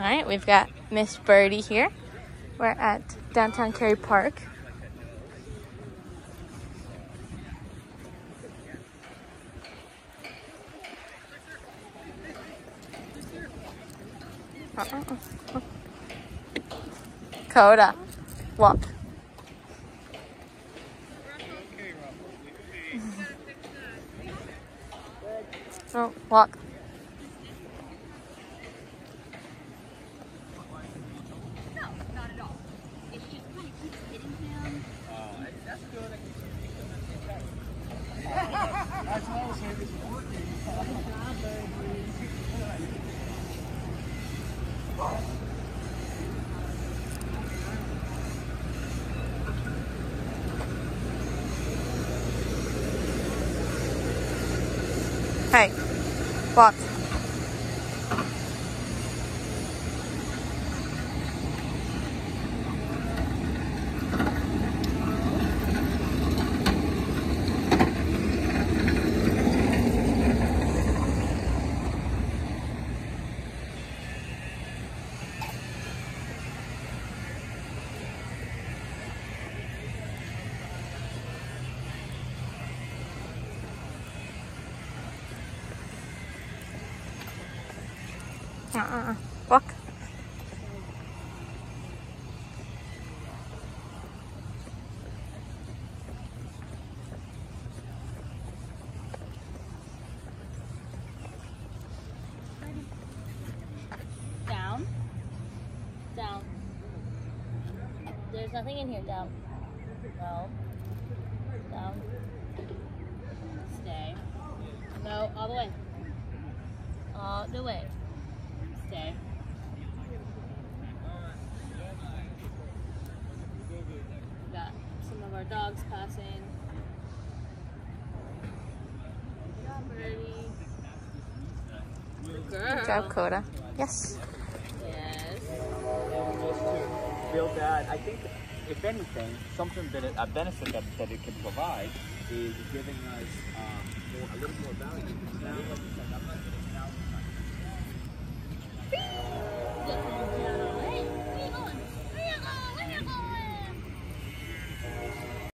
All right, we've got Miss Birdie here. We're at downtown Cary Park. Coda, walk. Oh, walk. No, not at all. It's just kind of keeps hitting him. That's good. That's also it's working. Hey, walk. Walk. Down. Down. There's nothing in here. Down. No. Down. Stay. No, all the way. All the way. Stay. Got some of our dogs passing. Good job, Birdie. Good girl. Good job, Coda. Yes. Yes. Feel bad. I think, if anything, something that a benefit that it can provide is giving us a little more value. Now, like you said,